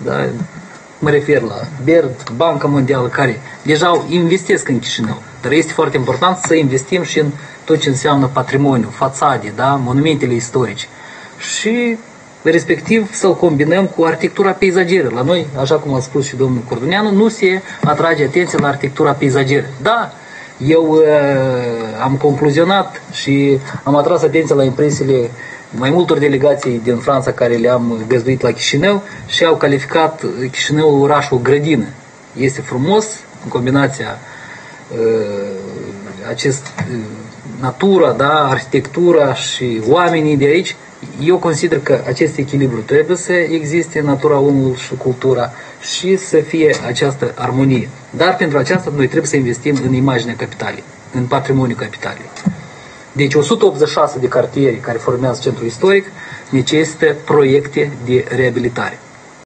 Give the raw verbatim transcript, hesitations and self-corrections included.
da? Mă refer la B E R D, Banca Mondială, care deja investesc în Chișinău, dar este foarte important să investim și în tot ce înseamnă patrimoniu, fațade, da? Monumentele istorice și respectiv să-l combinăm cu arhitectura peisageră. La noi, așa cum a spus și domnul Corduneanu, nu se atrage atenție la arhitectura peisageră. Da, eu uh, am concluzionat și am atras atenția la impresiile mai multor delegații din Franța care le-am găzduit la Chișinău și au calificat Chișinăul orașul grădină. Este frumos, în combinația uh, acest uh, natura, da, arhitectura și oamenii de aici. Eu consider că acest echilibru trebuie să existe în natura omului și cultura și să fie această armonie. Dar pentru aceasta noi trebuie să investim în imaginea capitalei, în patrimoniul capitalei. Deci o sută optzeci și șase de cartiere care formează centrul istoric necesită proiecte de reabilitare.